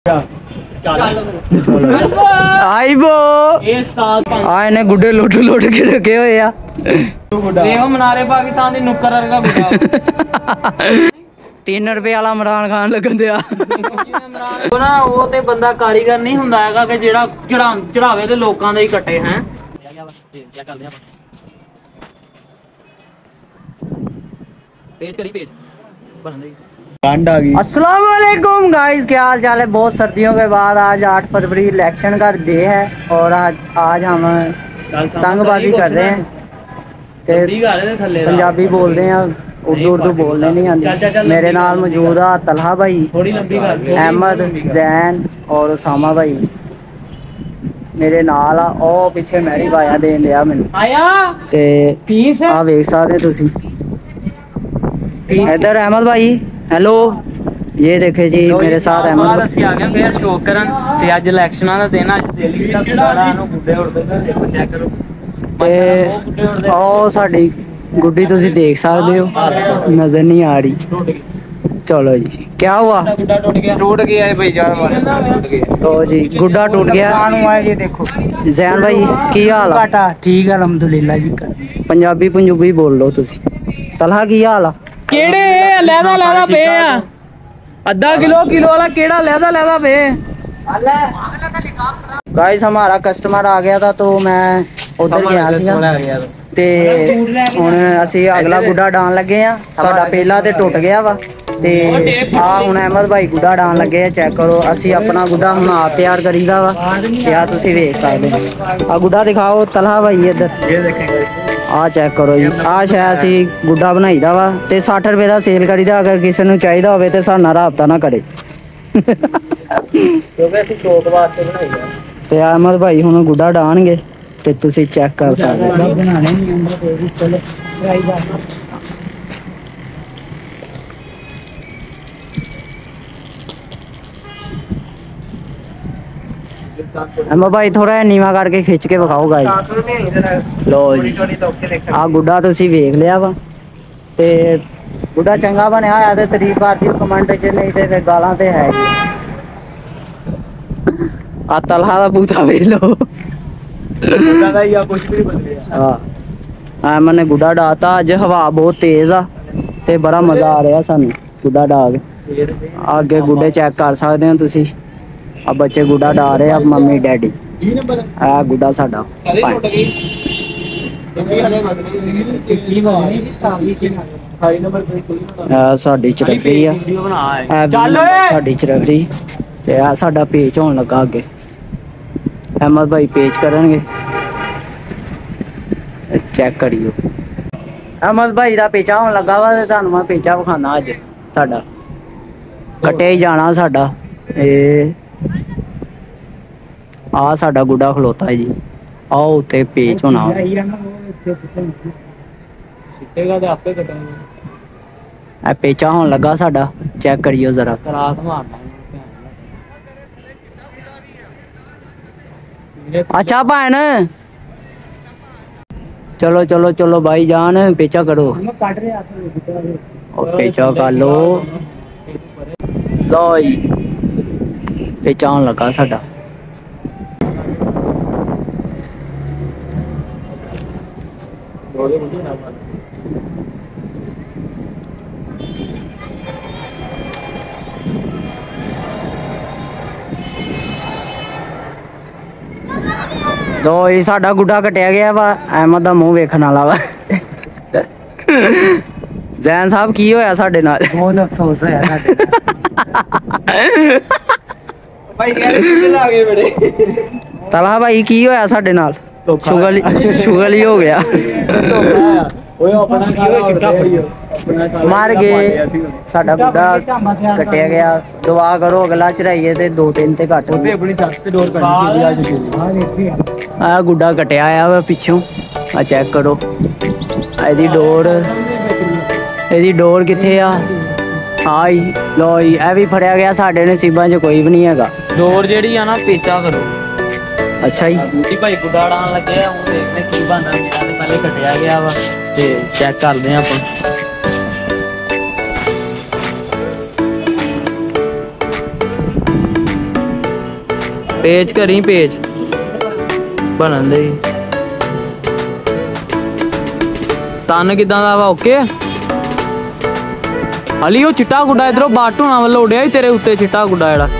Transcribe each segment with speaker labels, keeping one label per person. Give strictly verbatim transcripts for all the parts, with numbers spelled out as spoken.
Speaker 1: आईबो आने गुड्डे लुट लुट के रखे हुए आ
Speaker 2: देखो मनारे पाकिस्तान दी नुक्कर वर्गा गुड्डा
Speaker 1: तीन रुपए वाला इमरान खान लगन दिया
Speaker 2: ना वो ते बंदा कारीगर नहीं हुंदा हैगा कि जेड़ा चढ़ा चढ़ावे ते लोकां दे ही कट्टे हैं पेज करी पेज बन गई
Speaker 1: अस्सलाम वालेकुम गाइस, क्या हाल चाल है। बहुत सर्दियों के बाद आज आठ फरवरी इलेक्शन का डे है और आज आज हम तंगबाजी कर रहे हैं। पंजाबी बोलते हैं, उर्दू उर्दू बोलने नहीं आती। मेरे नाल मौजूद आ तलहा भाई, अहमद, जैन और उसामा भाई मेरे नाल आ। ओ पिछे मैरी भाया देन दिया मैनू ते आ वेख सकदे तुसी। इधर अहमद भाई, हेलो, ये देखे जी मेरे साथ अहमद
Speaker 2: ਅਸੀਂ ਆ ਗਏ ਫੇਰ ਸ਼ੋਅ ਕਰਨ ਤੇ ਅੱਜ ਇਲੈਕਸ਼ਨਾਂ ਦਾ ਦਿਨ ਅੱਜ ਦਿੱਲੀ ਦਾ ਗੁੱਡਾ ਨੂੰ ਗੁੱਡੇ ਉੜਦੇ ਨੇ, ਦੇਖੋ ਚੈੱਕ ਕਰੋ
Speaker 1: ਤੇ ਉਹ ਸਾਡੀ ਗੁੱਡੀ ਤੁਸੀਂ ਦੇਖ ਸਕਦੇ ਹੋ, ਨਜ਼ਰ नहीं आ रही। चलो जी, क्या हुआ?
Speaker 2: गुड्डा टूट गया
Speaker 3: टूट गया है भाई जान वाले टूट गया।
Speaker 1: तो जी गुड्डा टूट गया।
Speaker 3: ये देखो
Speaker 1: जैन भाई की हाल है?
Speaker 3: ठीक है अल्हम्दुलिल्लाह जी।
Speaker 1: पंजाबी पंजूबी बोल लो तुसी। तलहा की हाल है?
Speaker 2: ਕਿਹੜੇ ਲਹਿਦਾ ਲਹਿਦਾ ਪਏ ਆ ਅੱਧਾ ਕਿਲੋ ਕਿਲੋ ਵਾਲਾ ਕਿਹੜਾ ਲਹਿਦਾ ਲਹਿਦਾ ਪਏ।
Speaker 1: गाइस हमारा कस्टमर आ गया था तो मैं उधर गया ਸੀਗਾ ਤੇ ਹੁਣ ਅਸੀਂ ਅਗਲਾ ਗੁੱਡਾ ਡਾਣ ਲੱਗੇ ਆ। ਸਾਡਾ ਪਹਿਲਾ ਤੇ ਟੁੱਟ ਗਿਆ ਵਾ ਤੇ ਆ ਹੁਣ ਅਹਿਮਦ ਭਾਈ ਗੁੱਡਾ ਡਾਣ ਲੱਗੇ ਆ। ਚੈੱਕ ਕਰੋ, ਅਸੀਂ ਆਪਣਾ ਗੁੱਡਾ ਹੁਣ ਆਪ ਤਿਆਰ ਕਰੀਦਾ ਵਾ ਤੇ ਆ ਤੁਸੀਂ ਵੇਖ ਸਕਦੇ ਆ। ਗੁੱਡਾ ਦਿਖਾਓ ਤਲਹਾ ਭਾਈ ਇੱਧਰ, ਇਹ ਦੇਖੇਂਗੇ। ਆ ਚੈੱਕ ਕਰੋ ਜੀ, ਆ ਸ਼ਾਇਦ ਅਸੀਂ ਗੁੱਡਾ ਬਣਾਈਦਾ ਵਾ ਤੇ ਸੱਠ ਰੁਪਏ ਦਾ ਸੇਲ ਕਰੀਦਾ। ਅਗਰ ਕਿਸੇ ਨੂੰ ਚਾਹੀਦਾ ਹੋਵੇ ਤੇ ਸਾਡੇ ਨਾਲ ਰਾਬਤਾ ਨਾ ਕਰੇ
Speaker 2: ਕਿਉਂਕਿ ਅਸੀਂ ਸ਼ੌਕ ਵਾਸਤੇ ਬਣਾਈਦਾ।
Speaker 1: ਤੇ ਅਹਿਮਦ ਭਾਈ ਹੁਣ ਗੁੱਡਾ ਡਾਣਗੇ ਤੇ ਤੁਸੀਂ ਚੈੱਕ ਕਰ ਸਕਦੇ ਹੋ। अम्मा भाई थोड़ा नीवा करके खिंच के विखाओ गाइस। लो जी आ गुड्डा तुसी वेख लिया वा ते गुड्डा चंगा बनया होया ते तारीफ कर दियो कमेंट च, नहीं ते फिर गालां ते है ही। आ तलहा दा बूथा वेख लो,
Speaker 2: ਗੁੱਡਾ ਦਾ ਹੀ ਆ ਕੁਝ ਵੀ ਬਣ ਗਿਆ।
Speaker 1: हां आ मैंने गुड्डा डाता। अज हवा बहुत तेज आ ते बड़ा मजा आ रहा सानू गुड्डा डा के। आगे गुड्डे चेक कर सकते हो तुसी। अब बच्चे गुड्डा डा रहे हैं, मम्मी डैडी। आ गुड्डा साडा साडी चरखड़ी आ, साडी चरखड़ी ते आ साडा पेच होन लगा। अगे अहमद भाई पेच करनगे, चेक करियो। अहमद भाई दा पेचा होन लगा वा ते तुहानू मैं पेचा विखाना। अज साडा कट्टिया ही जाना साडा। ए आ साडा गुड्डा खलोता है जी। आओ उत्ते पेच होना ए पेचा होन लगा साडा। चेक करियो जरा। अच्छा भैन, चलो चलो चलो भाई जान पेचा करो। पेचा कर लो। लो जी पेचा होन लगा साडा। तो ये साडा गुड्डा कटिया गया वा। अहमद दा मुंह वेखण वाला वा। जैन साहब की होया साडे नाल? बहुत अफसोस होया साडे भाई कह रहे ला गए बड़े। तलहा भाई की होया साडे नाल? शुगर शुगर ही हो गया। ओए अपना की होया चिट्टा पईयो मार गए। साडा गुड्डा कटिया गया। दुआ करो अगला चढ़ाइए ते दो तीन ते घट। अपनी छत ते डोर पड़ी आ गुड्डा कटिया आया वा पिछों। आ चेक करो एदी डोर, एदी डोर किथे आ? आई लो जी ए भी फड़िया गया। साडे नसीबां च कोई भी नहीं हैगा।
Speaker 2: डोर जेड़ी आ ना पेचा करो।
Speaker 1: अच्छा जी
Speaker 2: जी भाई गुड्डा डाण लगे आ, हुण देखने की बनदा। मेरा ते पहले कटिया गया वा ते चेक करदे आ आपां। ਪੇਜ ਕਰੀ ਪੇਜ ਬਣਨ ਦੇ ਤਨ ਕਿਦਾਂ ਦਾ ਵਾ ਓਕੇ ਹਲੀ ਉਹ ਚਿੱਟਾ ਗੁੱਡਾ ਇਧਰੋਂ ਬਾਟੂਣਾ ਵੱਲੋਂ ਉੱਡਿਆ ਹੀ ਤੇਰੇ ਉੱਤੇ ਚਿੱਟਾ ਗੁੱਡਾ ਜਿਹੜਾ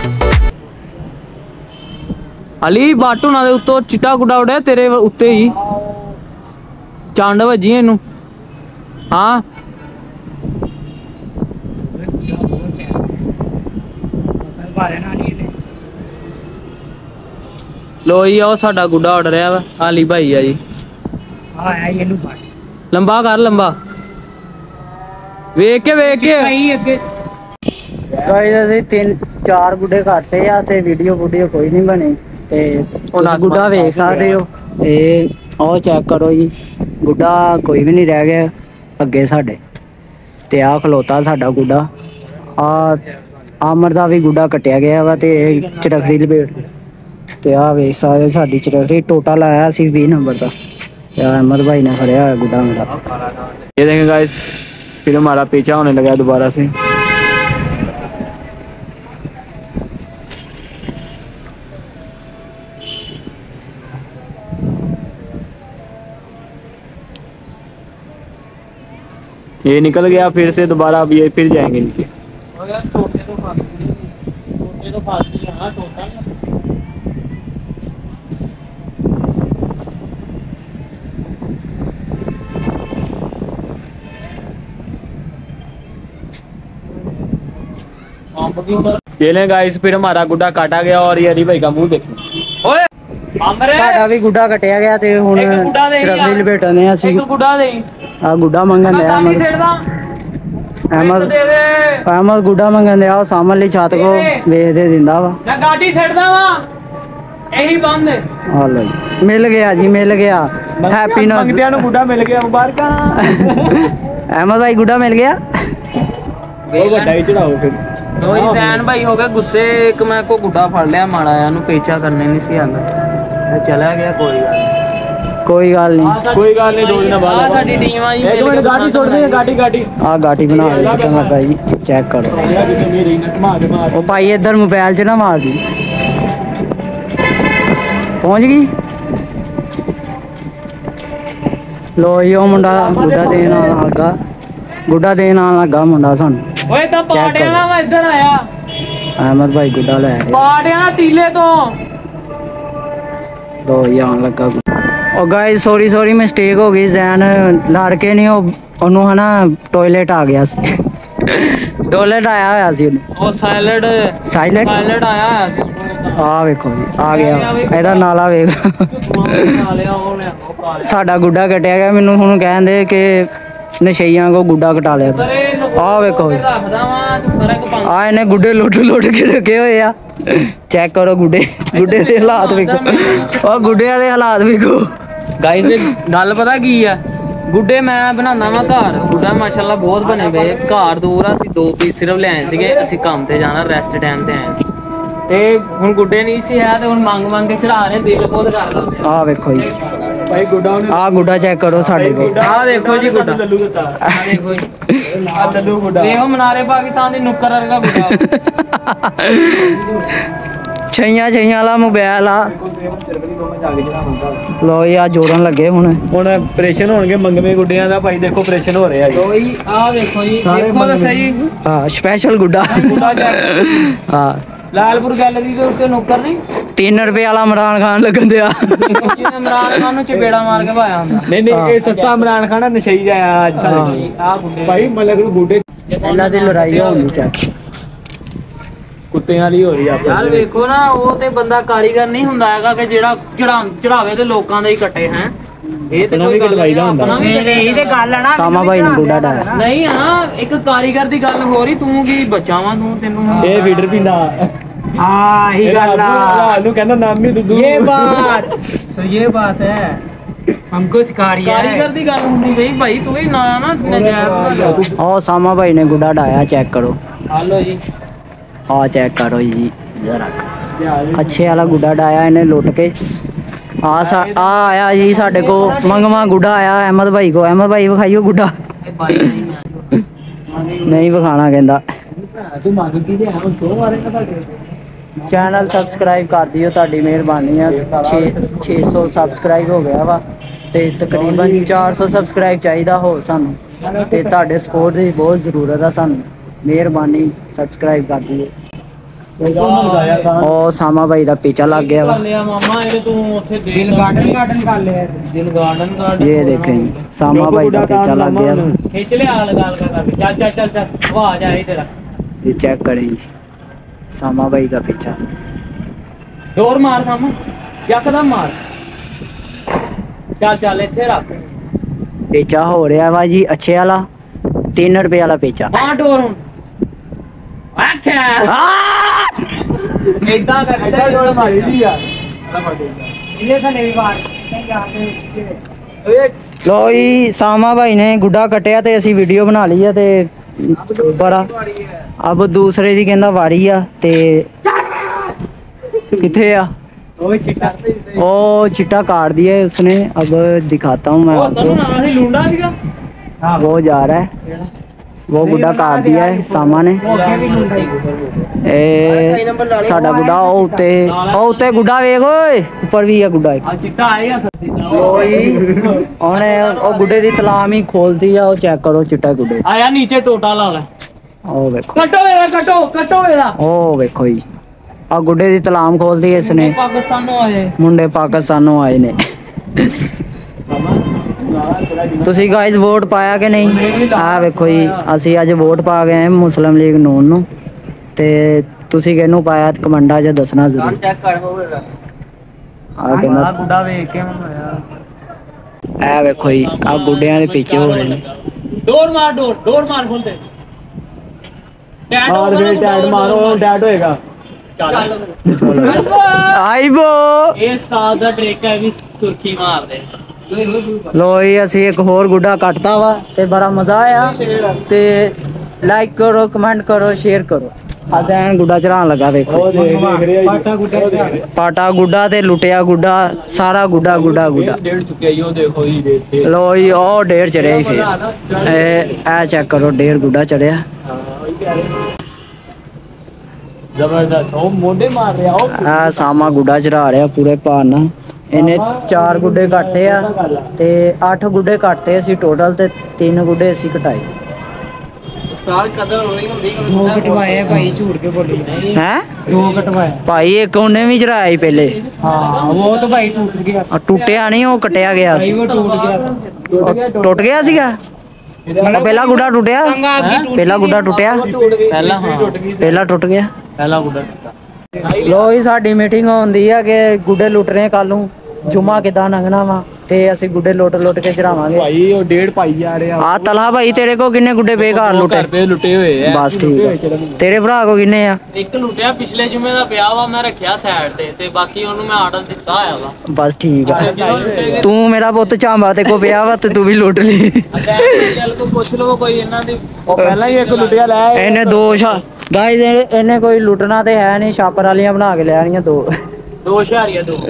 Speaker 2: ਹਲੀ ਬਾਟੂਣਾ ਦੇ ਉੱਤੋਂ ਚਿੱਟਾ ਗੁੱਡਾ ਉੱਡਿਆ ਤੇਰੇ ਉੱਤੇ ਹੀ ਚੰਡ ਵੱਜੀ ਇਹਨੂੰ ਹਾਂ ਲੋ ਜੀ ਉਹ ਸਾਡਾ ਗੁੱਡਾ ਉੱਡ ਰਿਹਾ ਵਾ ਹਾਲੀ ਭਾਈ ਆ ਜੀ
Speaker 3: ਆ ਇਹਨੂੰ ਫੜ
Speaker 2: ਲੰਬਾ ਕਰ ਲੰਬਾ ਵੇਖ ਕੇ ਵੇਖ ਕੇ
Speaker 3: ਅੱਗੇ
Speaker 1: ਗਾਇਸ ਅਸੀਂ ਤਿੰਨ ਚਾਰ ਗੁੱਡੇ ਕੱਟੇ ਆ ਤੇ ਵੀਡੀਓ ਵੀਡੀਓ ਕੋਈ ਨਹੀਂ ਬਣੀ ਤੇ ਤੁਸੀਂ ਗੁੱਡਾ ਵੇਖ ਸਕਦੇ ਹੋ ਇਹ ਉਹ ਚੈੱਕ ਕਰੋ ਜੀ ਗੁੱਡਾ ਕੋਈ ਵੀ ਨਹੀਂ ਰਹਿ ਗਿਆ ਅੱਗੇ ਸਾਡੇ ਤੇ ਆਹ ਖਲੋਤਾ ਸਾਡਾ ਗੁੱਡਾ ਆ ਆਮਰ ਦਾ ਵੀ ਗੁੱਡਾ ਕੱਟਿਆ ਗਿਆ ਵਾ ਤੇ ਇਹ ਚਰਖੜੀ ਲਪੇਟ ਤੇ ਆਹ ਵੇਖ ਸਕਦੇ ਸਾਡੀ ਚਰਖੜੀ ਟੋਟਲ ਆਇਆ ਸੀ ਵੀਹ ਨੰਬਰ ਦਾ यार अहमद भाई ने खड़े है गुड्डा मेरा
Speaker 2: ये देखें गाइस फिर हमारा पीछा होने लगा दोबारा से ये निकल गया फिर से दोबारा अब ये फिर जाएंगे नीचे ये ले गाइस फिर हमारा गुड्डा काटा गया और ये हरी भाई का मुंह देखो ओए हमरे
Speaker 1: ਸਾਡਾ ਵੀ ਗੁੱਡਾ ਕੱਟਿਆ ਗਿਆ ਤੇ ਹੁਣ ਚਰਖੜੀ ਲਪੇਟਣੇ ਆ ਅਸੀਂ
Speaker 2: एक गुड्डा दे
Speaker 1: ਆ ਗੁੱਡਾ ਮੰਗਣ ਦੇ
Speaker 2: गाड़ी
Speaker 1: ਅਹਿਮਦ
Speaker 2: सेड़ दा
Speaker 1: ਅਹਿਮਦ
Speaker 2: दे दे
Speaker 1: ਅਹਿਮਦ ਗੁੱਡਾ ਮੰਗਣ ਦੇ ਆ ਸਾਹਮਣੇ ਲਈ ਛੱਤ ਕੋ ਵੇਚ ਦੇ ਦਿੰਦਾ ਵਾ
Speaker 2: मैं गाड़ी सेड़ दा वा यही बंद है
Speaker 1: ਆ ਲੋ ਜੀ ਮਿਲ ਗਿਆ ਜੀ ਮਿਲ ਗਿਆ ਹੈਪੀਨੈਸ
Speaker 2: मंगतिया नु गुड्डा मिल गया मुबारका
Speaker 1: ਅਹਿਮਦ ਭਾਈ ਗੁੱਡਾ ਮਿਲ ਗਿਆ
Speaker 2: वो बड़ा ही चढ़ाओ फिर ਓਏ ਸੈਨ ਭਾਈ ਹੋ ਗਿਆ ਗੁੱਸੇ ਇੱਕ ਮੈਂ ਕੋ ਗੁੱਡਾ ਫੜ ਲਿਆ ਮਾੜਾ ਆ ਨੂੰ ਪੇਚਾ ਕਰਨੇ ਨਹੀਂ ਸੀ ਆਂਦਾ ਇਹ ਚਲਾ ਗਿਆ ਕੋਈ ਗੱਲ ਨਹੀਂ
Speaker 1: ਕੋਈ ਗੱਲ ਨਹੀਂ
Speaker 2: ਕੋਈ ਗੱਲ ਨਹੀਂ ਦੋ ਦਿਨਾਂ ਬਾਅਦ ਆ ਸਾਡੀ ਟੀਮ ਆ ਜੀ ਇੱਕ ਮਿੰਟ ਗਾੜੀ ਛੋੜ ਦੇ ਗਾੜੀ ਗਾੜੀ
Speaker 1: ਆ ਗਾਟੀ ਬਣਾ ਲਈ ਸਿੱਟਣ ਲੱਗਾ ਜੀ ਚੈੱਕ ਕਰੋ ਉਹ ਭਾਈ ਇੱਧਰ ਮੋਬਾਈਲ 'ਚ ਨਾ ਮਾਰ ਦੀ ਪਹੁੰਚ ਗਈ ਲੋ ਇਹ ਮੁੰਡਾ ਗੁੱਡਾ ਦੇਣ ਆਉਣ ਲੱਗਾ ਗੁੱਡਾ ਦੇਣ ਆਉਣ ਲੱਗਾ ਮੁੰਡਾ ਸਾਨੂੰ
Speaker 2: ਓਏ ਤਾਂ ਪਾੜਿਆਂ ਨਾਲ ਇੱਧਰ ਆਇਆ
Speaker 1: ਅਹਿਮਦ ਭਾਈ ਗੁੱਡਾ ਲੈ ਆਇਆ
Speaker 2: ਪਾੜਿਆਂ ਨਾਲ ਟੀਲੇ ਤੋਂ
Speaker 1: ਲੋ ਇਹ ਆਉਣ ਲੱਗਾ ਉਹ ਗਾਇਸ ਸੌਰੀ ਸੌਰੀ ਮਿਸਟੇਕ ਹੋ ਗਈ ਜ਼ੈਨ ਲੜ ਕੇ ਨਹੀਂ ਉਹ ਉਹਨੂੰ ਹਨਾ ਟਾਇਲਟ ਆ ਗਿਆ ਸੀ ਟਾਇਲਟ ਆਇਆ ਹੋਇਆ ਸੀ ਉਹਨੂੰ
Speaker 2: ਉਹ ਸਾਇਲੈਂਟ
Speaker 1: ਸਾਇਲੈਂਟ
Speaker 2: ਸਾਇਲੈਂਟ ਆਇਆ ਹੋਇਆ ਸੀ
Speaker 1: ਆ ਵੇਖੋ ਜੀ ਆ ਗਿਆ ਇਹਦਾ ਨਾਲਾ ਵੇਖ
Speaker 2: ਲਿਆ ਉਹ ਲਿਆ ਉਹ ਪਾ ਲਿਆ
Speaker 1: ਸਾਡਾ ਗੁੱਡਾ ਕੱਟਿਆ ਗਿਆ ਮੈਨੂੰ ਹੁਣ ਕਹਿੰਦੇ ਕਿ ਨਸ਼ਈਆਂ ਕੋ ਗੁੱਡਾ ਕਟਾ ਲਿਆ ਤੂੰ। ਆਹ ਵੇਖੋ
Speaker 2: ਰੱਖਦਾ ਵਾਂ ਤੂੰ ਫਰਕ ਪਾ
Speaker 1: ਆ ਇਹਨੇ ਗੁੱਡੇ ਲੁੱਟ ਲੁੱਟ ਕੇ ਰੱਖੇ ਹੋਏ ਆ ਚੈੱਕ ਕਰੋ ਗੁੱਡੇ ਗੁੱਡੇ ਦੇ ਹਾਲਾਤ ਵੇਖੋ ਉਹ ਗੁੱਡਿਆਂ ਦੇ ਹਾਲਾਤ ਵੇਖੋ
Speaker 2: ਗਾਇਸ ਗੱਲ ਪਤਾ ਕੀ ਆ ਗੁੱਡੇ ਮੈਂ ਬਣਾਉਂਦਾ ਵਾਂ ਘਰ ਗੁੱਡਾ ਮਾਸ਼ਾਅੱਲਾ ਬਹੁਤ ਬਣੇ ਪਏ ਘਰ ਦੂਰ ਆ ਅਸੀਂ ਦੋ ਪੀਸ ਸਿਰਫ ਲੈ ਆਏ ਸੀਗੇ ਅਸੀਂ ਕੰਮ ਤੇ ਜਾਣਾ ਰੈਸਟ ਟਾਈਮ ਤੇ ਆਏ ਤੇ ਹੁਣ ਗੁੱਡੇ ਨਹੀਂ ਸੀ ਹੈ ਤੇ ਹੁਣ ਮੰਗ ਮੰਗ ਕੇ ਚੜਾ ਰਹੇ ਦਿਲ ਬਹੁਤ ਕਰਦਾ
Speaker 1: ਆ ਵੇਖੋ ਜੀ
Speaker 2: ਭਾਈ ਗੁੱਡਾ
Speaker 1: ਆ ਗੁੱਡਾ ਚੈੱਕ ਕਰੋ ਸਾਡੇ ਕੋਲ
Speaker 2: ਆ ਦੇਖੋ ਜੀ ਗੁੱਡਾ ਲੱਲੂ ਦਿੱਤਾ ਆ ਦੇਖੋ ਜੀ ਆ ਲੱਲੂ ਗੁੱਡਾ ਦੇਖੋ ਮਨਾਰੇ ਪਾਕਿਸਤਾਨ ਦੀ ਨੁੱਕਰ ਵਰਗਾ ਗੁੱਡਾ
Speaker 1: ਛਈਆਂ ਛਈਆਂ ਵਾਲਾ ਮੋਬਾਈਲ ਆ ਲੋ ਇਹ ਆ ਜੋੜਨ ਲੱਗੇ ਹੁਣ
Speaker 2: ਹੁਣ ਆਪਰੇਸ਼ਨ ਹੋਣਗੇ ਮੰਗਵੇਂ ਗੁੱਡਿਆਂ ਦਾ ਭਾਈ ਦੇਖੋ ਆਪਰੇਸ਼ਨ ਹੋ ਰਿਹਾ ਜੀ ਓਏ ਆ ਵੇਖੋ ਜੀ ਦੇਖੋ ਤਾਂ ਸਹੀ
Speaker 1: ਹਾਂ ਸਪੈਸ਼ਲ ਗੁੱਡਾ
Speaker 2: ਗੁੱਡਾ
Speaker 1: ਹਾਂ
Speaker 2: ਲਾਲਪੁਰ ਗੈਲਰੀ ਦੇ ਉੱਤੇ ਨੁੱਕਰ ਨਹੀਂ
Speaker 1: ਤਿੰਨ ਰੁਪਏ ਵਾਲਾ ਇਮਰਾਨ ਖਾਨ ਲੱਗਣ ਦਿਆ
Speaker 2: ਜਿਹਨੇ ਇਮਰਾਨ ਖਾਨ ਨੂੰ ਚਪੇੜਾ ਮਾਰ ਕੇ ਭਾਇਆ ਹੁੰਦਾ
Speaker 3: ਨਹੀਂ ਨਹੀਂ ਇਹ ਸਸਤਾ ਇਮਰਾਨ ਖਾਨ ਨਸ਼ਈ ਜਾਇਆ ਅੱਜ
Speaker 2: ਆ ਗੁੱਡੇ
Speaker 3: ਭਾਈ ਮਲਕ ਨੂੰ ਬੂਟੇ
Speaker 1: ਇਹਨਾਂ ਦੀ ਲੜਾਈ ਹੋਣੀ ਚਾਹੀਦੀ
Speaker 3: ਕੁੱਤਿਆਂ ਵਾਲੀ ਹੋ ਰਹੀ ਆ
Speaker 2: ਯਾਰ ਵੇਖੋ ਨਾ ਉਹ ਤੇ ਬੰਦਾ ਕਾਰੀਗਰ ਨਹੀਂ ਹੁੰਦਾ ਹੈਗਾ ਕਿ ਜਿਹੜਾ ਚੜਾ ਚੜਾਵੇ ਤੇ ਲੋਕਾਂ ਦੇ ਹੀ ਕੱਟੇ ਹੈ ਇਹ ਤੇ ਕੋਈ
Speaker 3: ਕਟਵਾਈ ਦਾ ਹੁੰਦਾ
Speaker 2: ਇਹ ਤੇ ਗੱਲ ਹੈ ਨਾ
Speaker 1: ਸਾਮਾ ਭਾਈ ਨੇ ਗੁੱਡਾ ਡਾਇਆ
Speaker 2: ਨਹੀਂ ਆ ਇੱਕ ਕਾਰੀਗਰ ਦੀ ਗੱਲ ਹੋ ਰਹੀ ਤੂੰ ਕੀ ਬਚਾਵਾਂ ਤੂੰ ਤੈਨੂੰ
Speaker 3: ਇਹ ਫੀਡਰ ਪੀਂਦਾ
Speaker 1: ਹਾਂ ਹੀ ਗੱਲ ਆ
Speaker 3: ਨੂੰ ਕਹਿੰਦਾ ਨਾਮ ਹੀ ਦੁੱਧੂ
Speaker 1: ਇਹ ਬਾਤ तो ये बात है हमको सिखा रही है
Speaker 2: ਕਾਰੀਗਰ ਦੀ ਗੱਲ ਹੁੰਦੀ ਗਈ ਭਾਈ ਤੂੰ ਵੀ ਨਾ ਨਾ ਨਜਾਇਜ਼
Speaker 1: ਉਹ ਸਾਮਾ ਭਾਈ ਨੇ ਗੁੱਡਾ ਡਾਇਆ ਚੈੱਕ ਕਰੋ
Speaker 2: ਹਾਲੋ ਜੀ
Speaker 1: ਆ ਚੈੱਕ ਕਰੋ ਜੀ ਜ਼ਰਾ ਅੱਛੇ ਵਾਲਾ ਗੁੱਡਾ ਡਾਇਆ ਇਹਨੇ ਲੁੱਟ ਕੇ ਆ ਆ ਆਇਆ ਜੀ ਸਾਡੇ ਕੋ ਮੰਗਵਾ ਗੁੱਡਾ ਆਇਆ ਅਹਿਮਦ ਭਾਈ ਕੋ ਅਹਿਮਦ ਭਾਈ ਵਿਖਾਈਓ ਗੁੱਡਾ
Speaker 2: ਇਹ ਭਾਈ ਨਹੀਂ
Speaker 1: ਨਹੀਂ ਵਿਖਾਣਾ ਕਹਿੰਦਾ
Speaker 3: ਤੂੰ ਮੰਗ ਕੀ ਦੇ ਹੁਣ ਸ਼ੋ ਮਾਰੇਗਾ ਤੁਹਾਡੇ
Speaker 1: ਚੈਨਲ ਸਬਸਕ੍ਰਾਈਬ ਕਰ ਦਿਓ, ਤੁਹਾਡੀ ਮਿਹਰਬਾਨੀ ਆ। ਛੇ ਸੌ ਸਬਸਕ੍ਰਾਈਬ ਹੋ ਗਿਆ ਵਾ ਤੇ ਤਕਰੀਬਨ ਚਾਰ ਸੌ ਸਬਸਕ੍ਰਾਈਬ ਚਾਹੀਦਾ ਹੋ ਸਾਨੂੰ, ਤੇ ਤੁਹਾਡੇ ਸਪੋਰਟ ਦੀ ਬਹੁਤ ਜ਼ਰੂਰਤ ਆ ਸਾਨੂੰ। ਮਿਹਰਬਾਨੀ ਸਬਸਕ੍ਰਾਈਬ ਕਰ ਦਿਓ। ਉਹ ਸਾਮਾ ਭਾਈ ਦਾ ਪੀਛਾ ਲੱਗ ਗਿਆ ਵਾ।
Speaker 2: ਮਾਮਾ ਇਹ ਤੂੰ ਉੱਥੇ
Speaker 3: ਦਿਲ ਗਾਰਡਨ ਗਾਰਡਨ ਕਰ ਲਿਆ,
Speaker 2: ਦਿਲ ਗਾਰਡਨ ਗਾਰਡਨ
Speaker 1: ਇਹ ਦੇਖੇ ਸਾਮਾ ਭਾਈ ਦਾ ਪੀਛਾ ਲੱਗ ਗਿਆ।
Speaker 2: ਖਿੱਚ ਲਿਆ ਲਗਾ ਕਰ ਚੱਲ ਚੱਲ ਚੱਲ ਚੱਲ ਆਵਾਜ਼ ਆਈ ਤੇਰਾ।
Speaker 1: ये चेक करें जी, सामा भाई का पीछा।
Speaker 2: डोर मार सामा, यकदम मार। चल चल इत्थे रख।
Speaker 1: पीछा हो रहा वा जी अच्छे वाला, तीन रुपए वाला पीछा।
Speaker 2: मार डोर हुन। आख्या इदां कर इदां डोर मारी दी यार। इन्हें था नहीं मार।
Speaker 1: लो जी सामा भाई ने गुड्डा कटिया ते असी वीडियो बना ली है ते बड़ा अब दूसरे दी कहंदा वाड़ी आ ते किथे आ
Speaker 3: ਉਹ ਚਿੱਟਾ
Speaker 1: ओ चिट्टा काट दिया है उसने। अब दिखाता हूँ मैं
Speaker 2: ਉਹ ਸਾਨੂੰ
Speaker 1: आपको,
Speaker 2: ਨਾਲ ਹੀ ਲੁੰਡਾ ਸੀਗਾ।
Speaker 1: वो जा रहा है, वो गुड्डा काट दिया है सामा ने। ए साडा गुड्डा ओ उत्ते ओ उत्ते गुड्डा वेख ओए, ऊपर भी है गुड्डा एक।
Speaker 2: ਆ ਚਿੱਟਾ ਆਏਗਾ ਸੱਤੀ ਦਾ।
Speaker 1: ओए ਉਹਨੇ ਉਹ ਗੁੱਡੇ ਦੀ ਤਲਾਮ ਹੀ ਖੋਲਦੀ ਆ। ਉਹ ਚੈੱਕ ਕਰੋ ਚਿੱਟਾ ਗੁੱਡੇ।
Speaker 2: ਆਇਆ ਨੀਚੇ ਟੋਟਾ ਲਾ ਲੈ।
Speaker 1: ਉਹ ਵੇਖੋ,
Speaker 2: ਕੱਟੋ ਇਹਦਾ ਕੱਟੋ ਕੱਟੋ ਇਹਦਾ।
Speaker 1: ਉਹ ਵੇਖੋ ਜੀ ਆ ਗੁੱਡੇ ਦੀ ਤਲਾਮ ਖੋਲਦੀ ਇਸਨੇ।
Speaker 2: ਪਾਕਿਸਤਾਨੋਂ ਆਏ।
Speaker 1: ਮੁੰਡੇ ਪਾਕਿਸਤਾਨੋਂ ਆਏ ਨੇ। ਤੁਸੀਂ ਗਾਇਜ਼ ਵੋਟ ਪਾਇਆ ਕਿ ਨਹੀਂ? ਆ ਵੇਖੋ ਜੀ ਅਸੀਂ ਅੱਜ ਵੋਟ ਪਾ ਗਏ ਹਾਂ ਮੁਸਲਿਮ ਲੀਗ ਨੂਨ ਨੂੰ, ਤੇ ਤੁਸੀਂ ਕਿਹਨੂੰ ਪਾਇਆ ਕਮੈਂਟਾਂ 'ਚ ਦੱਸਣਾ ਜ਼ਰੂਰ।
Speaker 2: ਚੈੱਕ ਕਰ ਹੋਵੇਗਾ।
Speaker 1: ਆ ਕਹਿੰਦਾ
Speaker 2: ਗੁੱਡਾ ਵੇਖ ਕੇ ਮੈਂ ਹੋਇਆ।
Speaker 1: ਇਹ ਵੇਖੋ ਜੀ ਆ ਗੁੱਡਿਆਂ ਦੇ ਪਿੱਛੇ ਹੋ ਰਹੇ ਨੇ।
Speaker 2: ਡੋਰ ਮਾਰ ਡੋਰ ਡੋਰ ਮਾਰ ਖੋਲ ਦੇ। ਟੈਟ
Speaker 3: ਔਰ ਫਿਰ ਟੈਟ ਮਾਰੋ, ਟੈਟ ਹੋਏਗਾ।
Speaker 1: ਆਈਬੋ
Speaker 2: ਇਹ ਸਾਲ ਦਾ ਟ੍ਰਿਕ ਹੈ ਵੀ ਸੁਰਖੀ ਮਾਰ ਦੇ।
Speaker 1: ਲੋ ਜੀ ਅਸੀਂ ਇੱਕ ਹੋਰ ਗੁੱਡਾ ਕੱਟਤਾ ਵਾ ਤੇ ਬੜਾ ਮਜ਼ਾ ਆਇਆ। ਤੇ ਲਾਈਕ ਕਰੋ, ਕਮੈਂਟ ਕਰੋ, ਸ਼ੇਅਰ ਕਰੋ। ਅਜੈਨ ਗੁੱਡਾ ਚੜਾਉਣ ਲੱਗਾ ਵੇਖੋ।
Speaker 3: ਉਹ ਦੇਖ ਦੇਖ ਰਿਹਾ ਪਾਟਾ ਗੁੱਟਾ
Speaker 1: ਪਾਟਾ ਗੁੱਡਾ ਤੇ ਲੁੱਟਿਆ ਗੁੱਡਾ, ਸਾਰਾ ਗੁੱਡਾ ਗੁੱਡਾ ਗੁੱਡਾ।
Speaker 3: ਡੇਢ ਚੁੱਕਿਆ ਹੀ ਉਹ ਦੇਖੋ ਜੀ ਦੇਖ।
Speaker 1: ਲੋ ਜੀ ਉਹ ਢੇਰ ਚੜਿਆ ਹੀ ਫਿਰ। ਇਹ ਇਹ ਚੈੱਕ ਕਰੋ ਢੇਰ ਗੁੱਡਾ ਚੜਿਆ।
Speaker 3: ਜ਼ਬਰਦਸਤ ਉਹ ਮੋਢੇ ਮਾਰ ਰਿਹਾ ਉਹ।
Speaker 1: ਆ ਸਾਮਾ ਗੁੱਡਾ ਚੜਾ ਰਿਹਾ ਪੂਰੇ ਭਾਰ ਨਾਲ। ਇਹਨੇ ਚਾਰ ਗੁੱਡੇ ਕੱਟੇ ਆ ਤੇ ਅੱਠ ਗੁੱਡੇ ਕੱਟੇ ਅਸੀਂ ਟੋਟਲ, ਤੇ ਤਿੰਨ ਗੁੱਡੇ ਅਸੀਂ ਕਟਾਏ।
Speaker 3: ਉਸਤਾਦ ਕਦਰ ਹੋਈ ਹੁੰਦੀ
Speaker 1: ਦੋ ਕਟਵਾਏ ਭਾਈ, ਝੂਠ ਕੇ ਬੋਲੀ ਹੈ।
Speaker 3: ਦੋ ਕਟਵਾਏ
Speaker 1: ਭਾਈ ਇੱਕ ਉਹਨੇ ਵੀ ਚੜਾਇਆ ਸੀ ਪਹਿਲੇ।
Speaker 3: ਹਾਂ ਉਹ ਤਾਂ ਭਾਈ ਟੁੱਟ ਗਿਆ।
Speaker 1: ਆ ਟੁੱਟਿਆ ਨਹੀਂ, ਉਹ ਕਟਿਆ ਗਿਆ ਸੀ।
Speaker 3: ਉਹ ਟੁੱਟ ਗਿਆ
Speaker 1: ਉਹ ਟੁੱਟ ਗਿਆ ਸੀਗਾ। ਉਹ ਪਹਿਲਾ ਗੁੱਡਾ ਟੁੱਟਿਆ, ਪਹਿਲਾ ਗੁੱਡਾ ਟੁੱਟਿਆ,
Speaker 2: ਪਹਿਲਾਂ ਹਾਂ
Speaker 1: ਪਹਿਲਾ ਟੁੱਟ ਗਿਆ।
Speaker 2: ਪਹਿਲਾ ਗੁੱਡਾ ਟੁੱਟਾ।
Speaker 1: ਲੋ ਜੀ ਸਾਡੀ ਮੀਟਿੰਗ ਹੁੰਦੀ ਆ ਕਿ ਗੁੱਡੇ ਲੁੱਟ ਰਹੇ ਕੱਲ ਨੂੰ, ਜੁਮਾ ਕਿਦਾਂ ਲੰਘਣਾ ਵਾ, ਤੇ ਅਸੀਂ ਗੁੱਡੇ ਲੁੱਟ ਲੁੱਟ ਕੇ ਚੜਾਵਾਂਗੇ।
Speaker 3: ਭਾਈ ਉਹ ਡੇਢ ਪਾਈ ਜਾ ਰਿਹਾ।
Speaker 1: ਆ ਤਲਹਾ ਭਾਈ ਤੇਰੇ ਕੋ ਕਿੰਨੇ ਗੁੱਡੇ ਬੇਕਾਰ ਲੁੱਟੇ?
Speaker 3: ਘਰ ਪੇ ਲੁੱਟੇ ਹੋਏ ਆ।
Speaker 1: ਬਸ ਠੀਕ ਆ। ਤੇਰੇ ਭਰਾ ਕੋ ਕਿੰਨੇ ਆ?
Speaker 2: ਇੱਕ ਲੁੱਟਿਆ ਪਿਛਲੇ ਜੁਮੇ ਦਾ ਪਿਆ ਵਾ, ਮੈਂ ਰੱਖਿਆ ਸਾਈਡ ਤੇ, ਤੇ ਬਾਕੀ ਉਹਨੂੰ ਮੈਂ ਆਰਡਰ ਦਿੱਤਾ ਹੋਇਆ ਵਾ।
Speaker 1: ਬਸ ਠੀਕ ਆ।
Speaker 2: ਜਦੋਂ ਲੁੱਟੇ ਗਏ
Speaker 1: ਤੂੰ ਮੇਰਾ ਪੁੱਤ ਝਾਂਬਾ ਤੇ ਕੋ ਪਿਆ ਵਾ ਤੇ ਤੂੰ ਵੀ ਲੁੱਟ ਲਈ।
Speaker 2: ਚੱਲ ਕੋ ਪੁੱਛ ਲਵੋ ਕੋਈ ਇਹਨਾਂ ਦੀ।
Speaker 3: ਉਹ ਪਹਿਲਾਂ ਹੀ ਇੱਕ ਲੁੱਟਿਆ ਲੈ।
Speaker 1: ਇਹਨੇ ਦੋ ਸ਼ਾ ਗਾਇਜ਼ ਇਹਨੇ ਕੋਈ ਲੁੱਟਣਾ ਤੇ ਹੈ ਨਹੀਂ, ਛਾਪਰ ਵਾਲੀਆਂ ਬਣਾ ਕੇ ਲੈਣੀਆਂ ਦੋ।
Speaker 2: ਦੋ ਹਜ਼ਾਰੀਆ ਦੋ।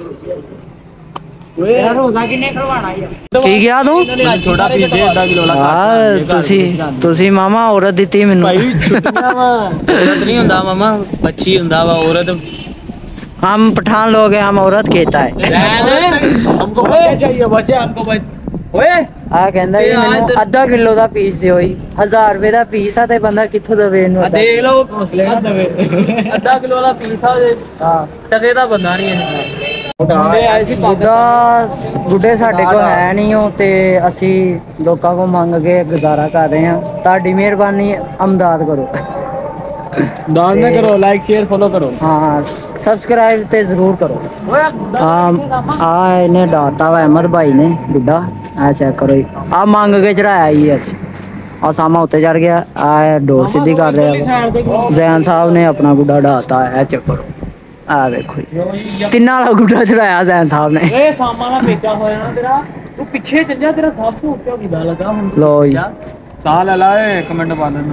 Speaker 3: ਯਾਰ ਰੋਜ਼ਾ ਕਿੰਨੇ ਖਲਵਾਣਾ ਯਾਰ।
Speaker 1: ਕੀ ਗਿਆ ਤੂੰ?
Speaker 3: ਛੋਟਾ ਪੀਸ ਦੇ ਅੱਧਾ ਕਿਲੋ ਵਾਲਾ।
Speaker 1: ਆ ਤੁਸੀਂ ਤੁਸੀਂ ਮਾਮਾ ਔਰਤ ਦਿੱਤੀ ਮੈਨੂੰ।
Speaker 3: ਭਾਈ ਛੁੱਟੀਆਂ ਵਾ।
Speaker 2: ਔਰਤ ਨਹੀਂ ਹੁੰਦਾ ਮਾਮਾ, ਬੱਚੀ ਹੁੰਦਾ ਵਾ ਔਰਤ।
Speaker 1: हम पठान लोग हैं, हम औरत कहता है।
Speaker 3: हमको बच्चे चाहिए, बच्चे हमको बच।
Speaker 2: ਓਏ
Speaker 1: ਆ ਕਹਿੰਦਾ ਜੀ ਮੈਨੂੰ ਅੱਧਾ ਕਿਲੋ ਦਾ ਪੀਸ ਦਿਓ ਜੀ। ਹਜ਼ਾਰ ਰੁਪਏ ਦਾ ਪੀਸ ਆ ਤੇ ਬੰਦਾ ਕਿੱਥੋਂ ਦੇਵੇ ਇਹਨੂੰ?
Speaker 2: ਆ ਦੇਖ ਲਓ ਹੌਸਲੇ ਨਾ ਦੇਵੇ। ਅੱਧਾ ਕਿਲੋ ਦਾ ਪੀਸ ਆ ਜੇ
Speaker 1: ਹਾਂ
Speaker 2: ਟਕੇ ਦਾ ਬੰਦਾ ਨਹੀਂ ਇਹ।
Speaker 3: ਮੁੰਡੇ ਆਏ ਸੀ
Speaker 1: ਗੁੱਡਾ ਗੁੱਡੇ ਸਾਡੇ ਕੋਲ ਹੈ ਨਹੀਂ ਉਹ, ਤੇ ਅਸੀਂ ਲੋਕਾਂ ਕੋਲ ਮੰਗ ਕੇ ਗੁਜ਼ਾਰਾ ਕਰ ਰਹੇ ਹਾਂ। ਤੁਹਾਡੀ ਮਿਹਰਬਾਨੀ, ਅਮਦਾਦ ਕਰੋ।
Speaker 3: दान ना करो, लाइक शेयर फॉलो करो।
Speaker 1: हाँ सब्सक्राइब ते जरूर करो। हाँ आ इन्हें डाटा वा अहमद भाई ने गुड्डा आ चेक करो जी। आ मांग के चढ़ाया ही अस आ सामा उत्ते चढ़ गया। आ डोर सीधी कर रहा जैन साहब ने अपना गुड्डा डाता है। चेक करो आ देखो जी तिना वाला गुड्डा चढ़ाया जैन साहब ने।
Speaker 2: ਏ ਸਾਮਾਂ ਦਾ ਵੇਚਾ ਹੋਇਆ ਨਾ ਤੇਰਾ, ਤੂੰ ਪਿੱਛੇ ਚੱਲ ਜਾ, ਤੇਰਾ ਸਭ ਤੋਂ ਉੱਚਾ ਗੁੱਡਾ ਲੱਗਾ ਹੁਣ।
Speaker 1: लो जी
Speaker 3: साल लाए कमेंट पाने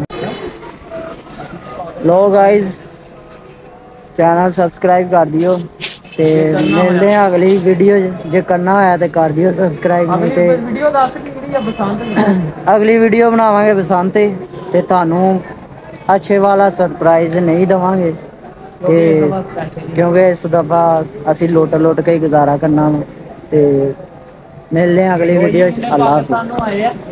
Speaker 1: लो गाइज चैनल सब्सक्राइब कर दियो ते मिलते हैं अगली वीडियो जे करना होया ते कर दियो सब्सक्राइब नहीं ते
Speaker 2: ਵੀਡੀਓ ਦੱਸ ਕਿ ਕਿਹੜੀ ਆ ਬਸੰਤ।
Speaker 1: अगली वीडियो बनावांगे बसंत ते ਤੁਹਾਨੂੰ अच्छे वाला सरप्राइज नहीं देवांगे। ਤੇ ਕਿਉਂਕਿ ਇਸ ਦਫਾ ਅਸੀਂ ਲੁੱਟ ਲੁੱਟ ਕੇ ਹੀ ਗੁਜ਼ਾਰਾ ਕਰਨਾ ਵਾ। ਤੇ ਮਿਲਦੇ ਹਾਂ ਅਗਲੀ ਵੀਡੀਓ ਚ। ਅੱਲਾ ਹਾਫਿਜ਼।